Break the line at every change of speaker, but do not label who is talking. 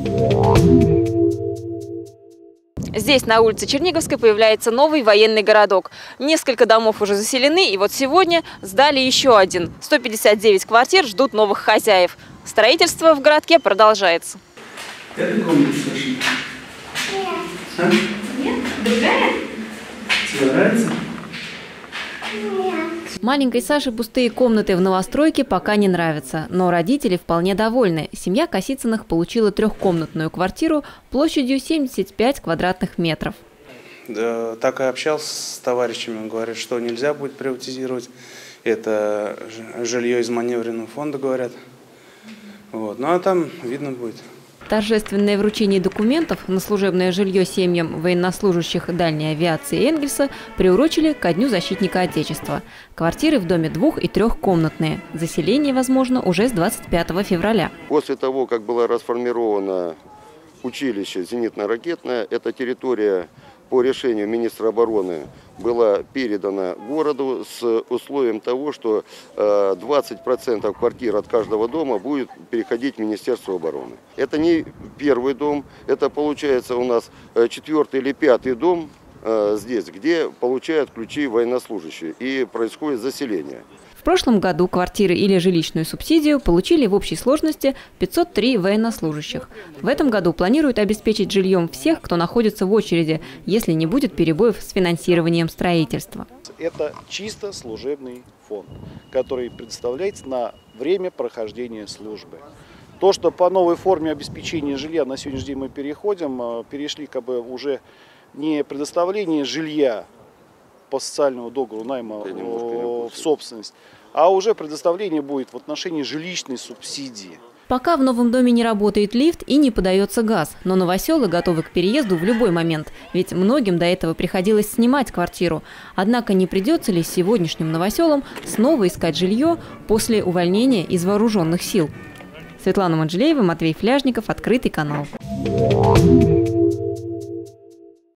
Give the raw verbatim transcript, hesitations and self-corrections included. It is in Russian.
Здесь, на улице Черниговской, появляется новый военный городок. Несколько домов уже заселены, и вот сегодня сдали еще один. сто пятьдесят девять квартир ждут новых хозяев. Строительство в городке продолжается.
Это комната, Саша?
Нет.
А?
Нет? Другая?
Тебе нравится?
Нет.
Маленькой Саше пустые комнаты в новостройке пока не нравятся, но родители вполне довольны. Семья Косицыных получила трехкомнатную квартиру площадью семьдесят пять квадратных метров.
Да, так и общался с товарищами, он говорит, что нельзя будет приватизировать. Это жилье из маневренного фонда, говорят. Вот. Ну а там видно будет.
Торжественное вручение документов на служебное жилье семьям военнослужащих дальней авиации Энгельса приурочили ко Дню защитника Отечества. Квартиры в доме двух- и трехкомнатные. Заселение возможно уже с двадцать пятого февраля.
После того, как было расформировано училище зенитно-ракетное, эта территория по решению министра обороны была передана городу с условием того, что двадцать процентов квартир от каждого дома будет переходить в Министерство обороны. Это не первый дом, это получается у нас четвертый или пятый дом здесь, где получают ключи военнослужащие и происходит заселение.
В прошлом году квартиры или жилищную субсидию получили в общей сложности пятьсот три военнослужащих. В этом году планируют обеспечить жильем всех, кто находится в очереди, если не будет перебоев с финансированием строительства.
Это чисто служебный фонд, который предоставляется на время прохождения службы. То, что по новой форме обеспечения жилья на сегодняшний день мы переходим, перешли как бы уже не предоставление жилья по социальному договору найма в собственность, а уже предоставление будет в отношении жилищной субсидии.
Пока в новом доме не работает лифт и не подается газ, но новоселы готовы к переезду в любой момент, ведь многим до этого приходилось снимать квартиру. Однако не придется ли сегодняшним новоселам снова искать жилье после увольнения из вооруженных сил? Светлана Манжелеева, Матвей Фляжников, Открытый канал.